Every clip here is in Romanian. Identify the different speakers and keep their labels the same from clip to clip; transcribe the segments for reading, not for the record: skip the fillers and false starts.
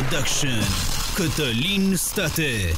Speaker 1: Production. Cătălin State.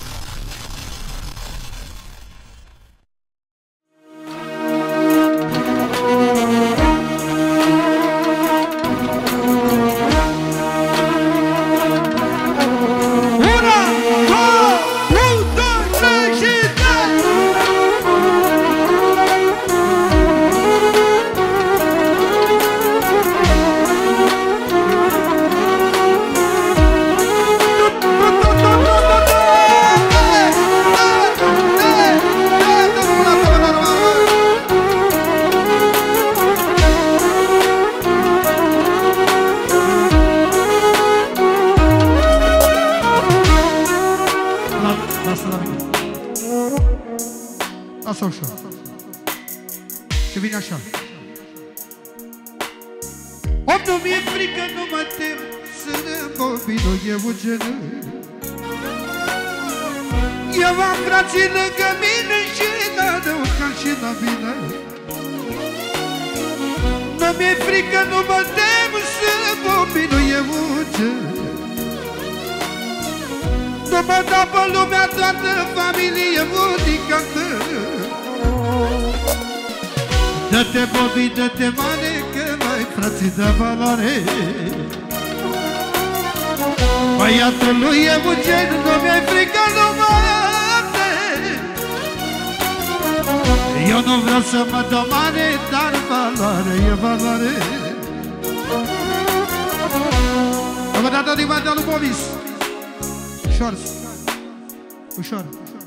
Speaker 2: Lasă ușor. Și vine așa. Om, nu mi-e frică, nu mă tem să-mi vorbinu eu genă. Eu am frații lângă mine și n-adău ca și la mine. Nu mi-e frică, nu mă tem să-mi vorbinu eu genă. Nu mă dau pe lumea toată familie unică. Dă-te, Bobby, dă-te, mare, că mai frații de valoare. Băiatul lui Eugen, nu mi-e frică, nu mă tem. Eu nu vreau să mă dau mare, dar valoare e valoare. Încă o dată din partea lui Bobis. Ușor, ușor.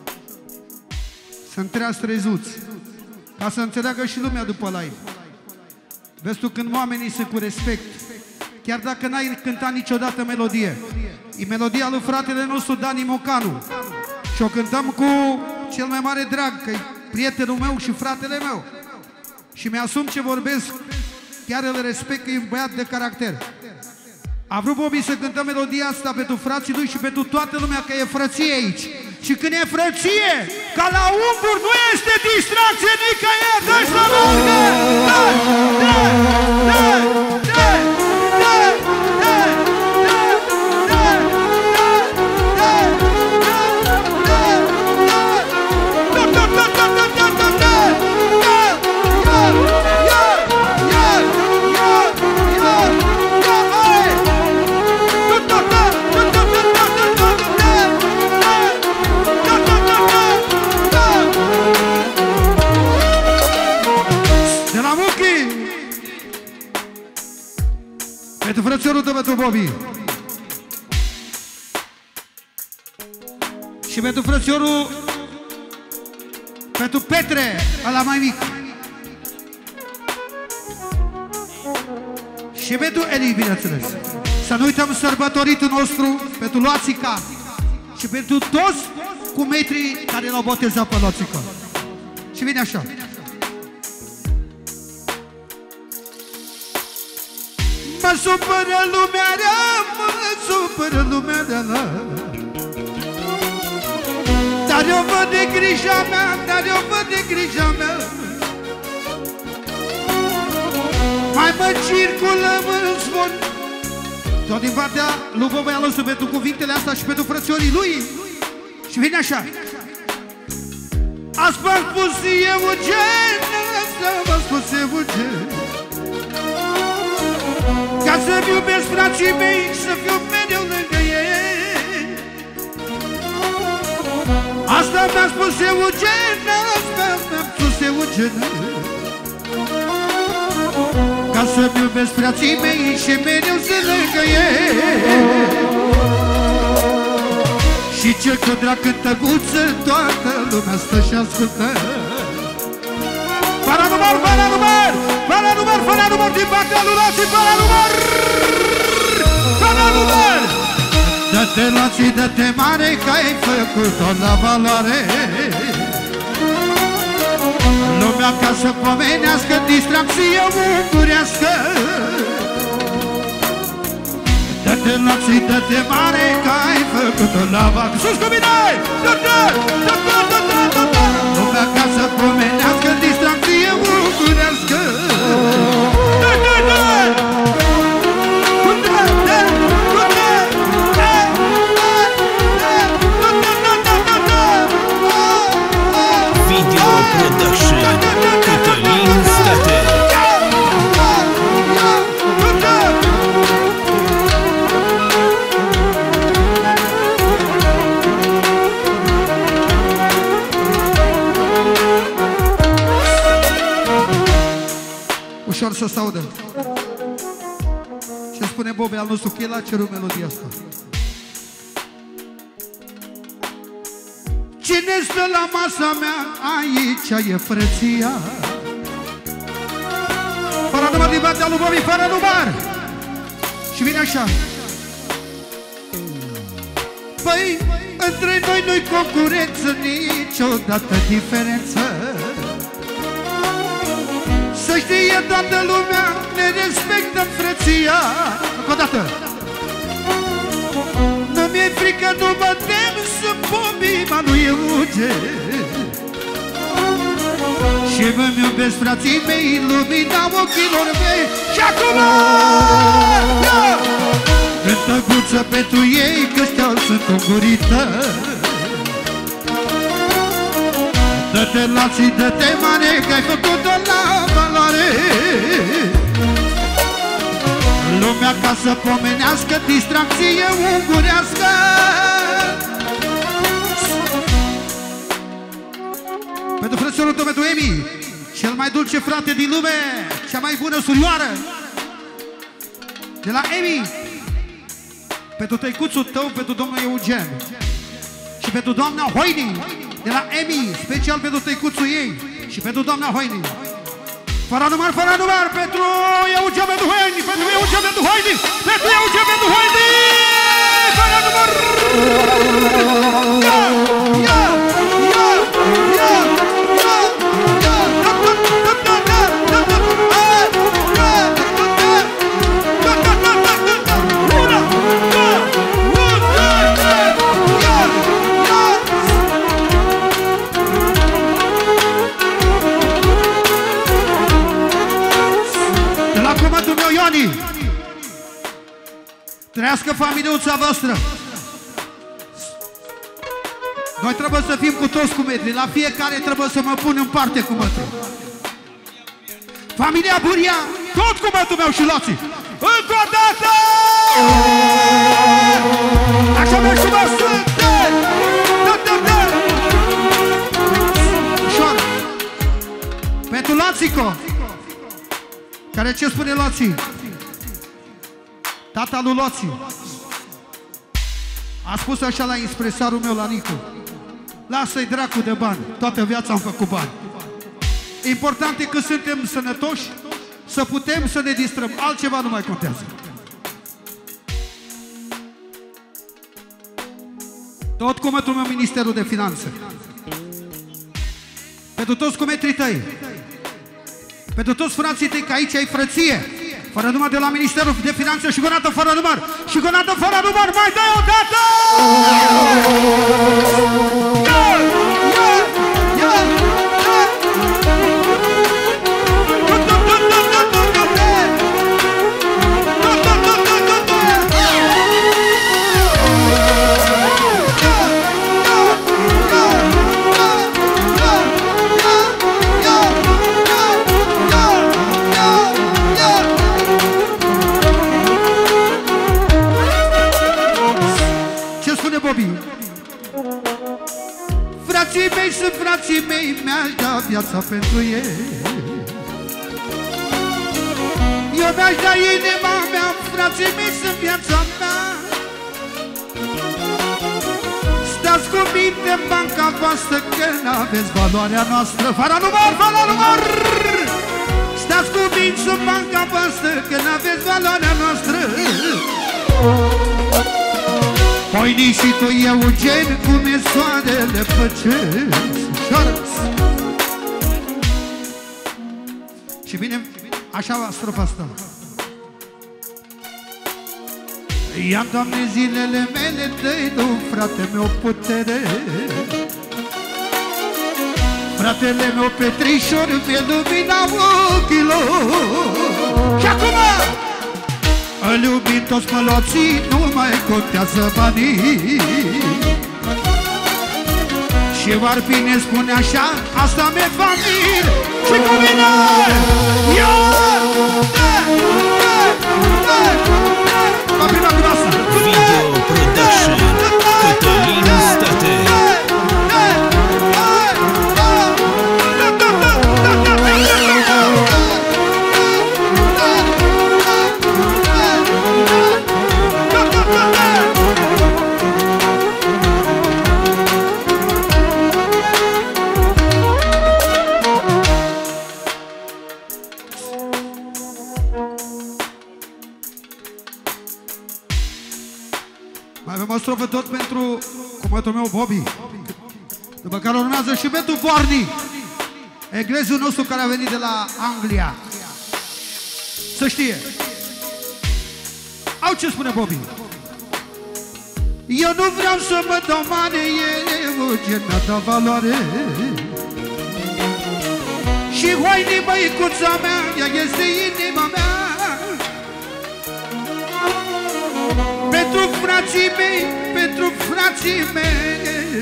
Speaker 2: Să-mi treați trezuți, ca să înțeleagă și lumea după live. Vezi tu, când oamenii sunt cu respect, chiar dacă n-ai cântat niciodată melodie, e melodia lui fratele nostru Dani Mocanu și o cântăm cu cel mai mare drag, că e prietenul meu și fratele meu. Și mi-asum ce vorbesc, chiar îl respect, că e un băiat de caracter. A vrut Bobby să cântăm melodia asta pentru frații lui și pentru toată lumea, că e frăție aici. Și când e frăție, ca la unguri, nu este distracție nicăieri. Dă-i să mergă! Dă-i! Dă-i! Dă-i! Dă-i! Pentru frățiorul tău, pentru Bobby. Și pentru frățiorul, pentru Petre, ăla mai mic. Și pentru Eli, bineînțeles. Să nu uităm sărbătoritul nostru, pentru Loațica. Și pentru toți cu metrii care l-au botezat pe Loațica. Și vine așa. Mă supără lumea rea, mă supără lumea rea. Dar eu văd de grija mea, dar eu văd de grija mea. Mai mă circulăm în zvon. Tot din partea lui Bobăia nostru pentru cuvintele astea și pentru frățiorii lui. Și vine așa. Azi v-am spus Eugen, asta v-am spus Eugen. Ca să-mi iubesc frații mei, să fiu mereu lângă ei. Asta mi-a spus Eugen, asta mi-a spus Eugen. Ca să-mi iubesc frații mei și mereu să lângă ei. Și cel cu drag cântăguță, toată lumea stă și ascultă. Fără număr, fără număr, fără număr, fără număr, din partea lui Lații, fără număr, fără număr. Dă-te, Lații, dă-te mare, că ai făcut-o la valoare. Lumea ca să pomenească, distracție ungurească. Dă-te, Lații, dă-te mare, că ai făcut-o la valoare. Sus cu mine! Dă-te, dă-te, dă-te, dă-te. Lumea ca să pomenească, distracție ungurească. Dă-te, dă-te! să se audă. Ce spune Bobe al nostru, că el a cerut melodia asta. Cine stă la masa mea, aici e frăția. Fără număr din partea lui Bobi, fără număr. Și vine așa. Păi, între noi nu-i concurență, niciodată diferență. Să știe toată lumea, ne respectăm frăția. Încă o dată. Nu mi-e frică, nu mă tem, sunt Bobi, mă nu e uge. Și mă-mi iubesc frații mei, lumina ochilor mei. Și acum, cântăguță pentru ei, că știau sunt ungurită. Dă-te lații, dă-te mare, că ai făcut-o la valoare. Lumea ca să pomenească, distracție ungurească. Pentru frățiorul tău, pentru Emi, cel mai dulce frate din lume, cea mai bună surioară de la Emi. Pentru tăicuțul tău, pentru domnul Eugen. Și pentru doamna Hoini de la Emi, special pentru tăicuțul ei. Și pentru doamna Hoini. Fără număr, pentru Eugen, pentru Hoini. Pentru Eugen, pentru Hoini. Pentru Eugen, pentru Hoini. Fără număr. Trăiască familiuța voastră. Noi trebuie să fim cu toți cu metri. La fiecare trebuie să mă pun în parte cu mătru. Familia Buria, tot cu mătul meu și loții. Încă o dată! Așa merg și mă sunt! Ușor. Pentru Loțico. Care ce spune Loții? Tata lui Loții a spus așa la impresarul meu, la Nicu: lasă-i dracu de bani, toată viața am făcut bani. Important e că suntem sănătoși, să putem să ne distrăm, altceva nu mai contează. Tot cu mătul meu, Ministerul de Finanțe. Pentru toți cumetrii tăi, pentru toți frații tăi, că aici ai frăție. Fără număr de la Ministerul de Finanțe și gonată fără număr. Și gonată fără număr, mai dai o dată! Frații mei sunt frații mei, mi-aș da viața pentru ei. Eu mi-aș da inima mea, frații mei sunt viața mea. Stați cu mine în banca voastră, că n-aveți valoarea noastră. Fără număr, fără număr! Stați cu mine în banca voastră, că n-aveți valoarea noastră. Hoini și tu, Eugen, cum e soarele pe cer. Și vine așa strofa asta. Ia, Doamne, zilele mele, dă-i tu, frate meu, putere. Fratele meu Petrișor, mi-e lumina ochilor. Și acum îl iubim toți măloții, nu mai contează banii. Și Varpine spune așa, asta mi-e familie. Și cu mine! Papina groasă!
Speaker 1: Video Production, Cătălin State.
Speaker 2: Mai avem o strofă tot pentru cumătul meu Bobby. După care urmează și pentru Borni, englezul nostru care a venit de la Anglia. Să știe. Au ce spune Bobby. Eu nu vreau să mă dau mare, eu ce n-a dat valoare. Și hoini băicuța mea, ea este inima mea. Pentru frații mei, pentru frații mei,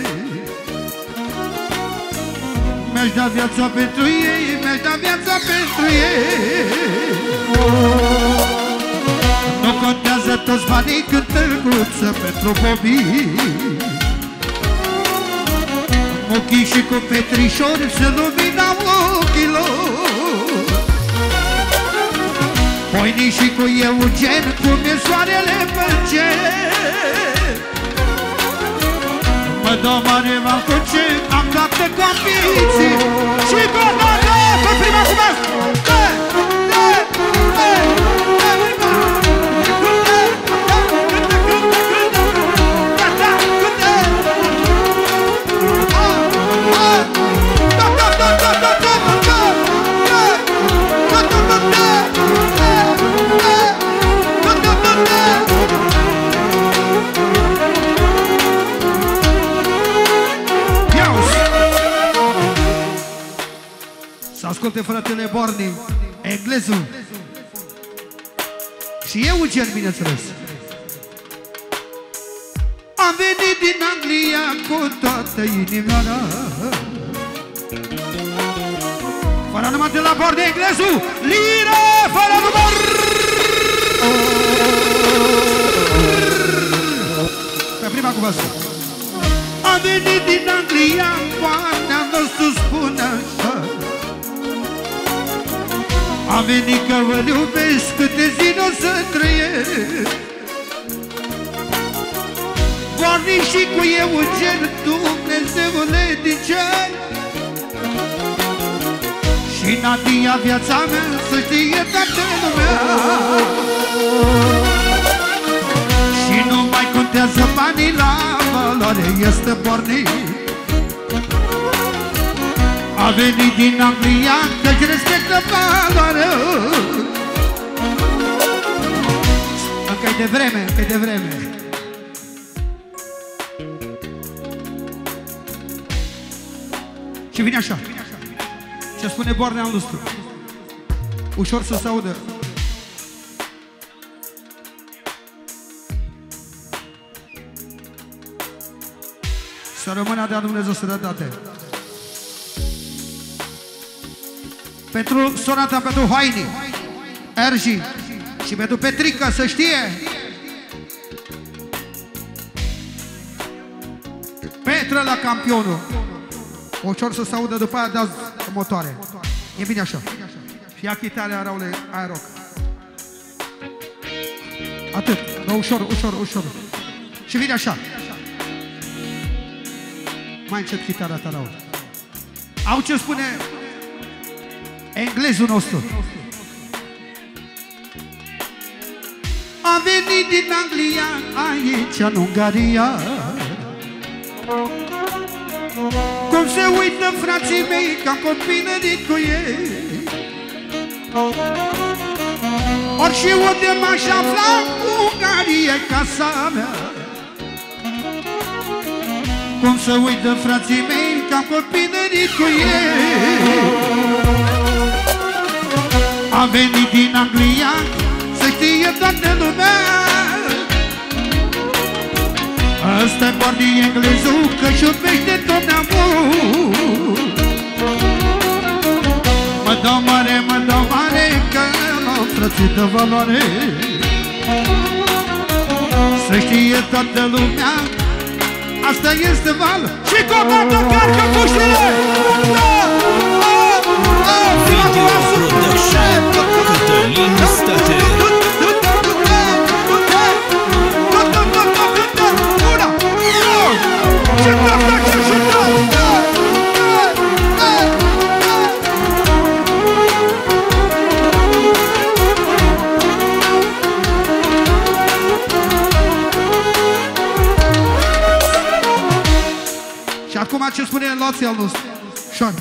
Speaker 2: mi-aș da viața pentru ei, mi-aș da viața pentru ei. Nu contează toți banii cât tălguță pentru Bobby. Ochii și cu petrișori se luminau ochilor. Hoinii și cu Eugen, cum e soarele pe cer. Mă dau mare, m-am cu ce, am toată convinții. Și Bogdana, pe prima cu mea. Asculte fratele Borni, englezul și Eugen, bineînțeles. Am venit din Anglia cu toată inima mea, fără număr de la Borni, englezul, liră, fără număr. Pe prima cuvântă. Am venit din Anglia, Oana nostru spune așa. Am venit că vă iubesc, câte zi n-o să trăiesc. Borni și cu Eugen, Dumnezeule din cer. Și Nadia, viața mea, să știe toată lumea. Și nu mai contează banii, la valoare este Borni. A venit din Anglia, că-și respectă valoarea. Încă-i de vreme, încă-i de vreme. Și vine așa. Ce spune Bornea al nostru. Ușor să se audă. Să rămână de-a Dumnezeu sănătate. Pentru sora ta, pentru Hoini, Ergi și pentru Petrica, să știe. Petră la campionul. Ușor să se audă, după aia dați motoare. E bine așa. Și ia chitarea, Raule, aia rock. Atât, dar ușor, ușor, ușor. Și vine așa. Mai încet chitarea ta, Raul. Au ce spune englezul nostru. Am venit din Anglia, aici în Ungaria. Cum se uită frații mei, că am copilărit cu ei. Orice unde m-aș afla, Ungaria e casa mea. Cum se uită frații mei, că am copilărit cu ei. Am venit din Anglia, să știe toată lumea. Ăsta-i Borni, englezul, că-și iubește tot neamul. Mă dau mare, că l-au frățit de valoare. Să știe toată lumea, asta este val. Și comandă carcă puștile!
Speaker 1: Video Production, Cătălin State.
Speaker 2: acum ce spune relația al nostru? Șoară.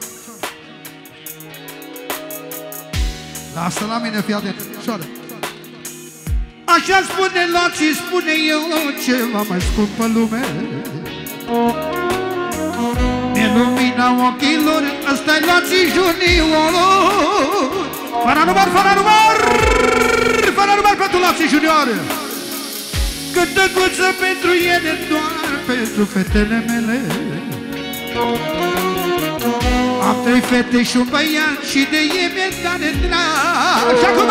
Speaker 2: Lasă la mine, fii atent. Șoară. Așa spune relații, spune eu ceva mai scump pe lume. Ne lumina ochilor, ăsta-i relații junior. Fără număr, fără număr! Fără număr pentru relații junior. Câtă guță pentru ele, doar pentru fetele mele. Am 3 fete și un băiat și de ei mi-e tare drag. Și acum!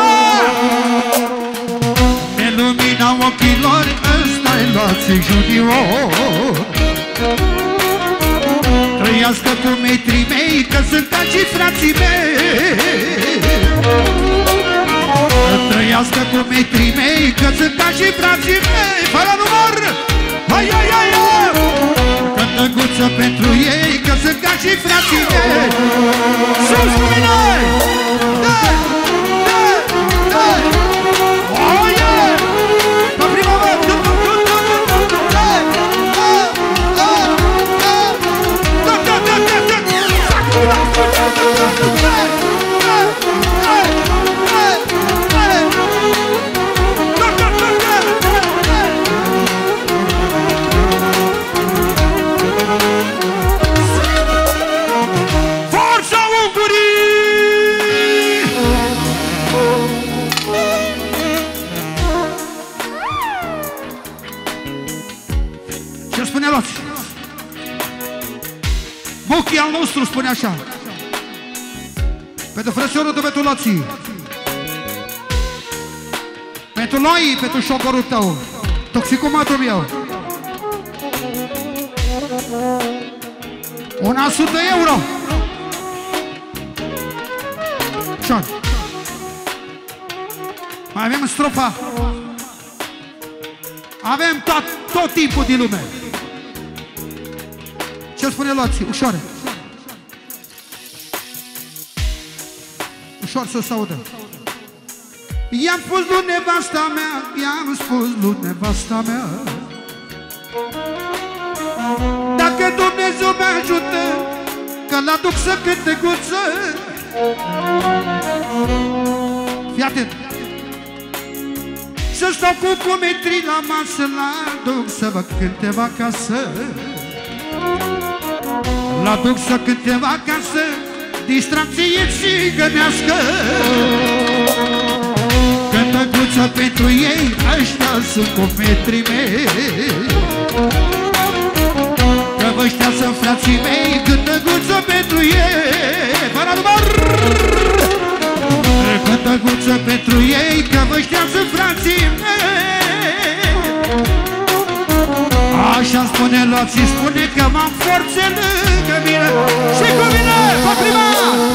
Speaker 2: Ne lumina ochilor, ăsta-i relații junior. Trăiască cu metrii mei, că sunt ca și frații mei. Trăiască cu metrii mei, că sunt ca și frații mei. Fără număr! Hai, hai, hai, hai! Cântăguță pentru ei, că sunt ca și frații mei. Sus cu mine! Dai! Dai! Dai! Oh, yeah! La prima mă! Dai! Forța Ungurii! Ce spune luați? Buchii al nostru spune așa. Pentru frățiorul de betulații, pentru noi, pentru șocorul tău, toxicomatul meu, 100 de euro. Șor. Mai avem strofa. Avem tot timpul din lume. Ce spune luații? Ușoare. Ușor să se audă. I-am spus lui nevasta mea, i-am spus lui nevasta mea, dacă Dumnezeu mă ajută, că-l aduc să cânte guță. Fii atent. Să stau cu cometrii la masă, l-aduc să vă cânteva acasă. L-aduc să cânteva acasă, distracție țigănească. Cântăguță pentru ei, ăștia sunt cometrii mei. Că ăștia sunt frații mei, cântăguță pentru ei. Fără număr! Cântăguță pentru ei, că ăștia sunt frații mei. Așa spune luații, spune că m-am forțe lângă mine. Și cu mine, pe prima!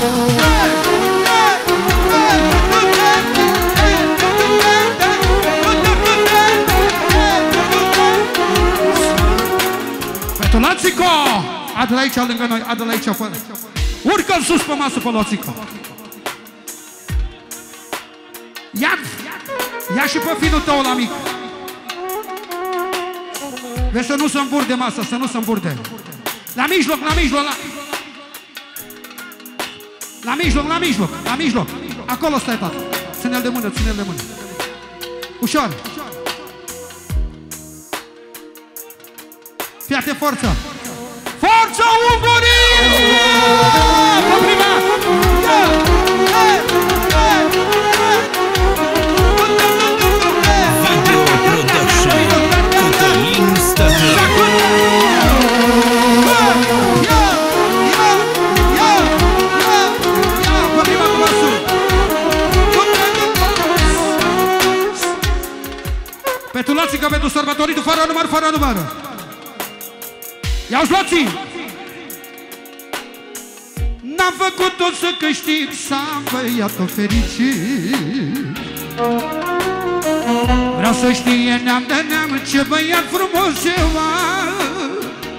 Speaker 2: Pentru Lațico! Adu-l aici lângă noi, adu-l aici fără. Urcă-l sus pe masă pe Lațico. Ia și pe finul tău la mic. Vezi să nu se îmburde masa, să nu se îmburde. La mijloc, la mijloc, la mijloc, la mijloc, la mijloc. Acolo stai, tată. Ține-l de mână, ține-l de mână. Ușor. Fii-te forța. Forța Ungurii! Pe prima!
Speaker 1: Video Production Cătălin Stătean. Pentru Lațică, pentru sărbătoritul fără număr, fără număr. Ia-uși Lații! N-am făcut tot să câștig, să am băiat-o fericit. Vreau să știe neam de neam ce băiat frumos eu am.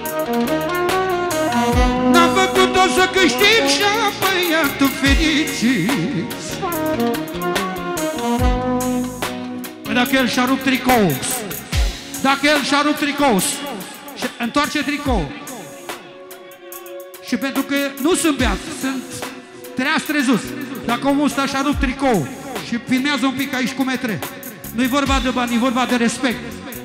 Speaker 1: N-am făcut tot să câștig și am băiat-o fericit. Dacă el și-a rupt tricou, dacă el și-a rupt tricou, întoarce tricou.
Speaker 2: Și pentru că nu sunt beat, sunt treaz trezus. Dacă omul ăsta și-a rupt tricou și filmează un pic aici cu metre, nu-i vorba de bani, e vorba de respect.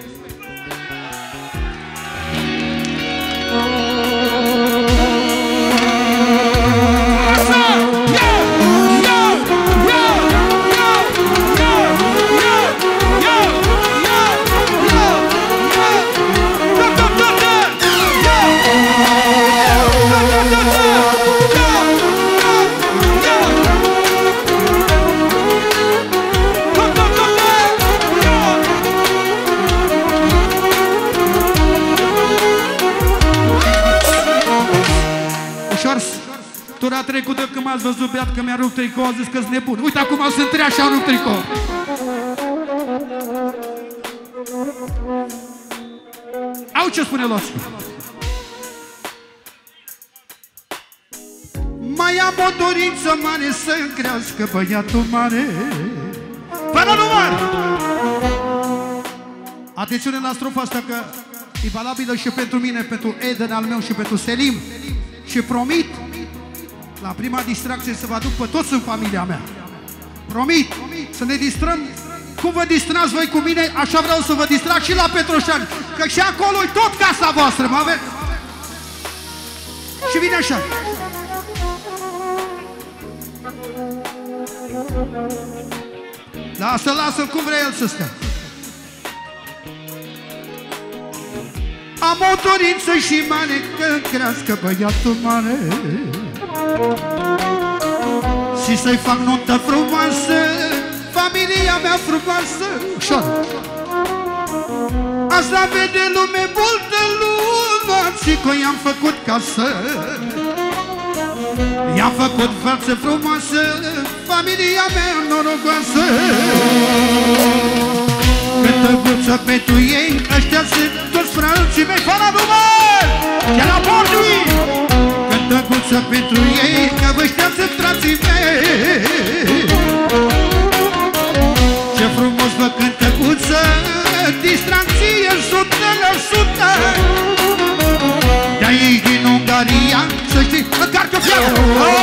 Speaker 2: Tura trecută când m-ați văzut beat că mi-a rupt tricou, a zis că-s nebun. Uite, acum sunt treaz și am rupt tricou. Au ce spune Loț. Mai am o dorință mare să-mi crească băiatul mare. Fără număr! Atențiune la strofa asta că e valabilă și pentru mine, pentru Eden al meu și pentru Selim. Și promit la prima distracție să vă aduc pe toți în familia mea. Promit să ne distrăm. Cum vă distrați voi cu mine, așa vreau să vă distrag și la Petroșani. Că și acolo e tot casa voastră, mă aveți? Și vine așa. Lasă-l cum vrea el să stea. Am o dorință și mare că crească băiatul mare și să-i fac nuntă frumoasă, familia mea frumoasă. Ușor. Asta vede lume, multă lume, și că i-am făcut casă, i-am făcut față frumoasă, familia mea norocoasă. Cântăguță pentru ei, ăștia sunt toți frații mei, fără număr, de la bordui. Cântăguță pentru ei, că ăștia sunt frații mei. Ce frumos vă cântăguță, distracție 100%. De-aici din Ungaria, să știi, măcar că pleacă.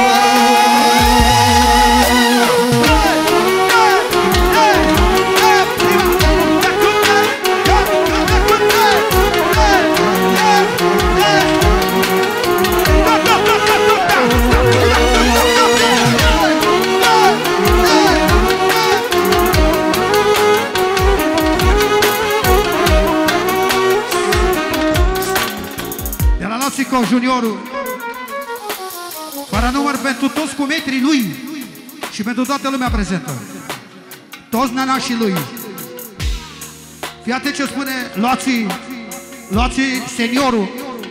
Speaker 2: Juniorul, fără număr pentru toți cumetrii lui și pentru toată lumea prezentă, toți nanașii lui. Fiate ce spune Loții seniorul.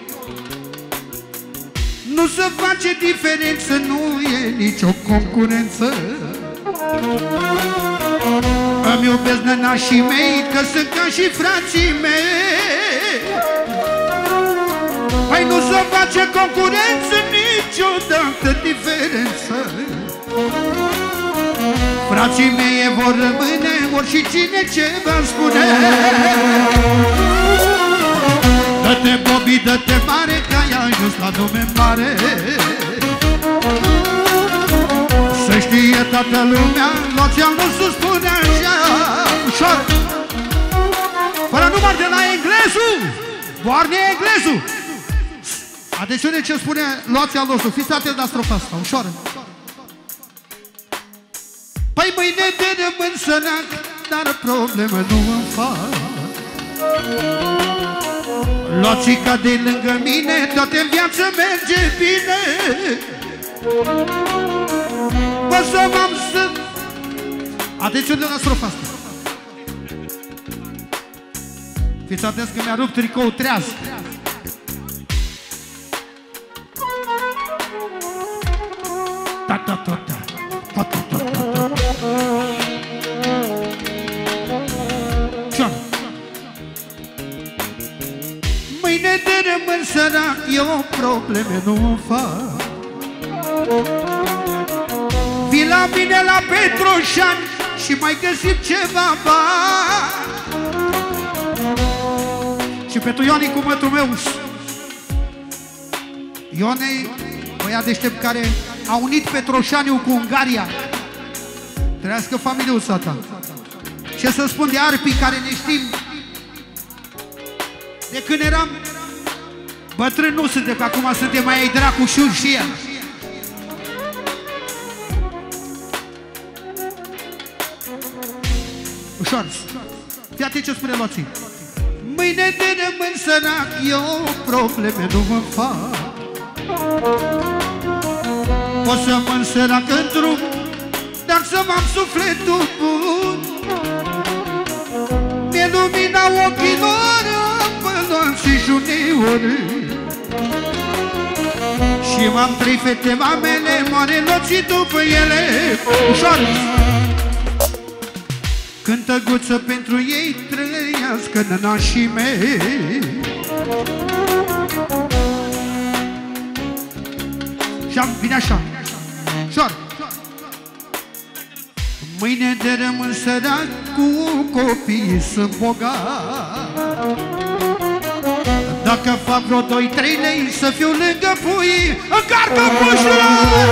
Speaker 2: Nu se face diferență, nu e nicio concurență. Îmi iubesc nanașii mei, că sunt ca și frații mei. Păi nu se face concurență, niciodată diferență. Frații mei vor rămâne, ori și cine ce va spune. Dă-te, Bobby, dă-te mare, că ai ajuns la nume mare. Să știe toată lumea, Loțian nu se spune așa. Ușor. Fără număr de la englezul, Boarne englezul. Atențiune ce spune Loțian nostru, fiți atenți la strofa asta, ușoară. Păi mâine de rămân sărac, dar problemă nu îmi fac. Loțica de lângă mine, toate în viață merge bine. Bă, să m-am să... Atențiune la strofa asta. Fiți atenți că mi-a rupt tricou treaz. Mâine de rămân sărac, eu probleme nu fac. Vii la mine la Petroșani și mai găsim ceva bani. Și pentru Ioani cu mătul meu, Ionei, băiat deștept care a unit Petroșaniu cu Ungaria. Trăiască familiuța ta. Ce să spun de arpii care ne știm de când eram bătrâni, nu suntem, că acum suntem mai ai dracu și el. Ușor. Fii atent ce spune Loții. Mâine de rămân sărac, eu probleme nu mă fac. O să mă însărac în drum, dar să m-am sufletul bun. Mi-e lumina ochilor până și juniori. Și m-am trei fete mamele, moare Loții după ele. Ușor! Cântăguță pentru ei, trăiască nănașii mei. Și vine așa, ușor. Mâine de rămân sărac, cu copiii sunt bogat. Dacă fac vreo 2-3 lei, să fiu lângă pui, încarcă pușura!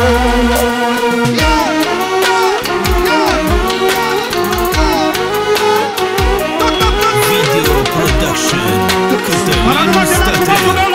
Speaker 3: Video production, Cătălin State.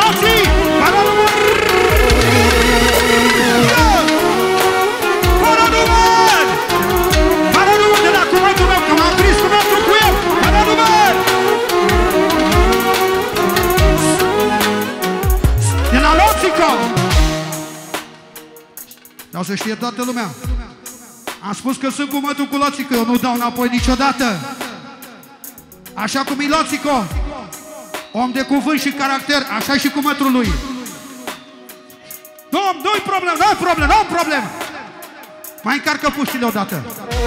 Speaker 2: Vreau să știe toată lumea. Am spus că sunt cu mătul cu Loțico, eu nu dau înapoi niciodată. Așa cum e Loțico, om de cuvânt și caracter, așa și cu mătrul lui. Nu-i problemă, nu-i problemă, nu-i problemă. Mai încarcă puștile odată.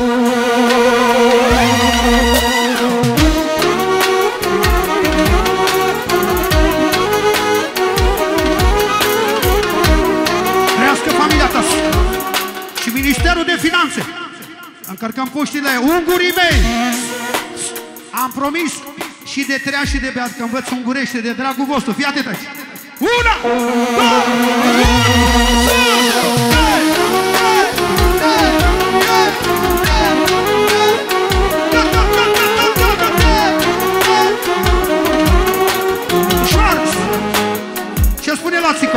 Speaker 2: Trăiască familia ta și Ministerul de Finanțe. Încărcăm puștile, ungurii mei. Am promis și de trea și de beat că învăț ungurește de dragul vostru. Fii atent aici. 1, 2, ce spune Loțico?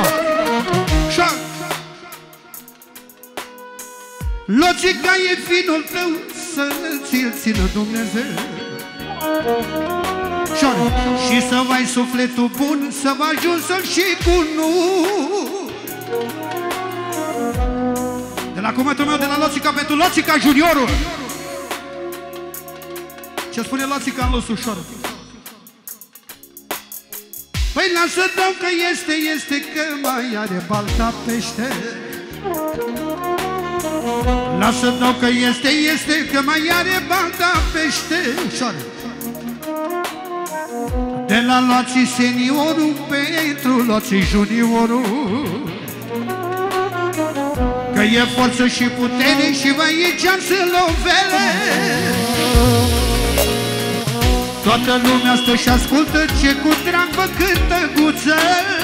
Speaker 2: Logica e finul tău, să ți-l țină Dumnezeu. Și să ai sufletul bun, să vă ajunsă și cu nu. De la cuvântul meu, de la Loțica pentru Loțica Juniorul. Ce spune Loțica în los ușor? Păi lasă dau că este că mai are balta pește. Lasă dau că este că mai are balta pește. Ușor. De la Loții seniorul pentru Loții juniorul. Că e forță și putere și vă e ceas în lovele. Toată lumea stă și ascultă ce cu drag vă cântă guță.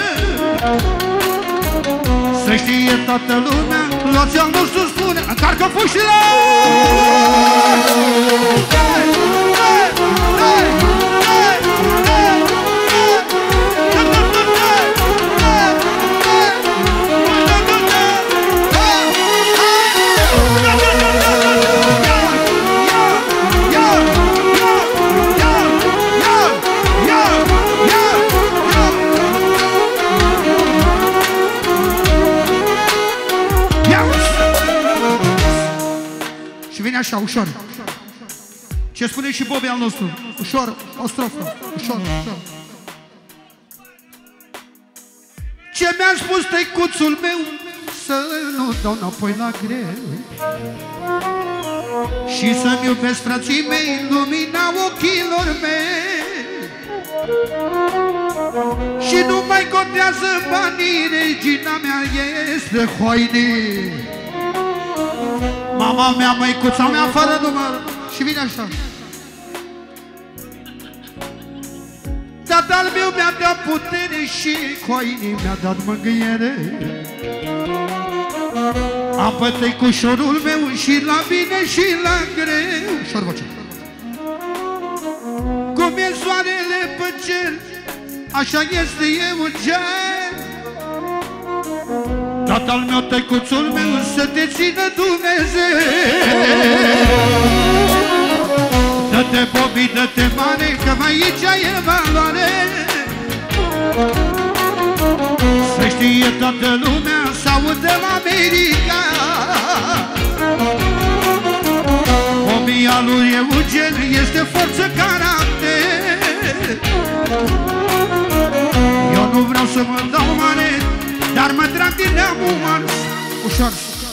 Speaker 2: Să știe toată lumea, Loții al nostru spune, încarcă pușile! Așa, ușor. Ce spune și Bobby al nostru? Ușor, o strofă. Ușor, ușor. Ce mi-a spus tăicuțul meu, să nu dau înapoi la greu. Și să-mi iubesc frații mei, lumina ochilor mei. Și nu mai contează banii, regina mea este hoinii. Mama mea, măicuța mea, fără număr. Și vine așa. Dar Tatăl meu mi-a dat putere și coinii mi-a dat mângâiere. Apă tăicușorul meu și la bine și la greu. Ușor vocea. Cum e soarele pe cer, așa este eu în cer. Tatăl meu, tăicuțul meu, să te țină Dumnezeu. Dă-te, Bobi, dă-te mare, că aici e valoare. Să știe toată lumea, să audă la America. Omia lui Eugen este forță caracter. Eu nu vreau să mă dau mare, dar mă trag din neamul mars. Ușor.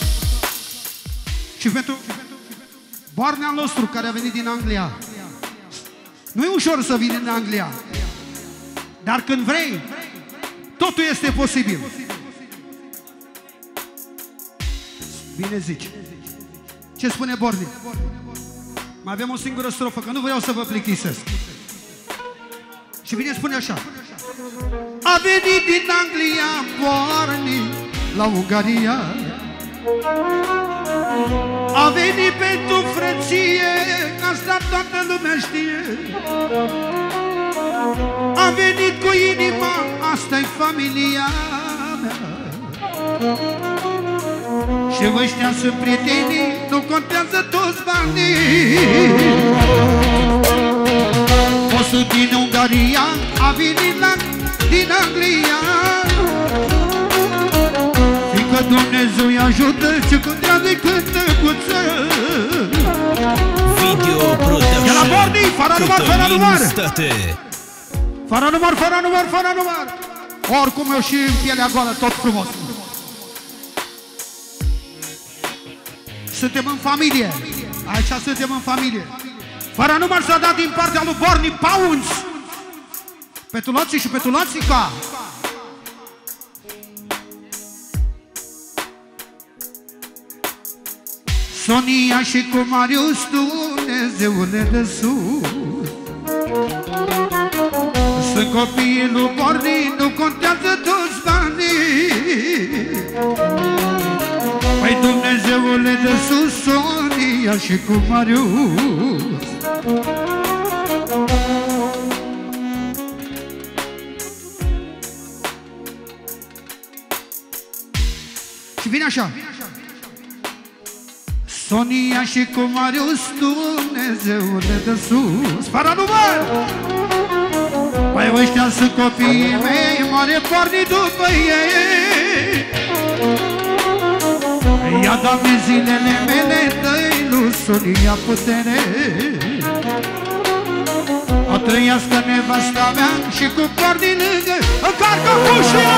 Speaker 2: Și pentru Bornea nostru care a venit din Anglia. Nu e ușor să vii din Anglia, dar când vrei, totul este posibil. Bine zici. Ce spune Bornea? Mai avem o singură strofă, că nu vreau să vă plictisesc. Și bine spune așa. A venit din Anglia Bornea la Ungaria. A venit pentru frăție, asta toată lumea știe. A venit cu inima, asta-i familia mea. Și ăștia sunt prietenii, nu contează toți banii. Osul din Ungaria a venit din Anglia. Fiindcă Dumnezeu îi ajută, ce contează-i cântăcuță.
Speaker 3: Video production.
Speaker 2: De la Bornii, fără număr, fără număr. Fără număr, fără număr, fără număr. Oricum eu și în pielea goală, tot frumos. Suntem în familie. Aici suntem în familie. Fără număr s-a dat din partea lui Bornii Pounds. Petulații și petulațica. Sonia și cu Marius, Dumnezeule de sus. Sunt copiii lui Bornii, nu contează toți banii. Păi Dumnezeule de sus, Sonia și cu Marius. Și vine așa. Sonia și cu Marius, Dumnezeule de sus. Fără număr! Păi ăștia sunt copiii mei, mare Bornii după ei. I-a dat zilele mele, dă-i lui Sonia putere. O trăiască nevasta mea și cu Bornii lângă, încarcă cușia!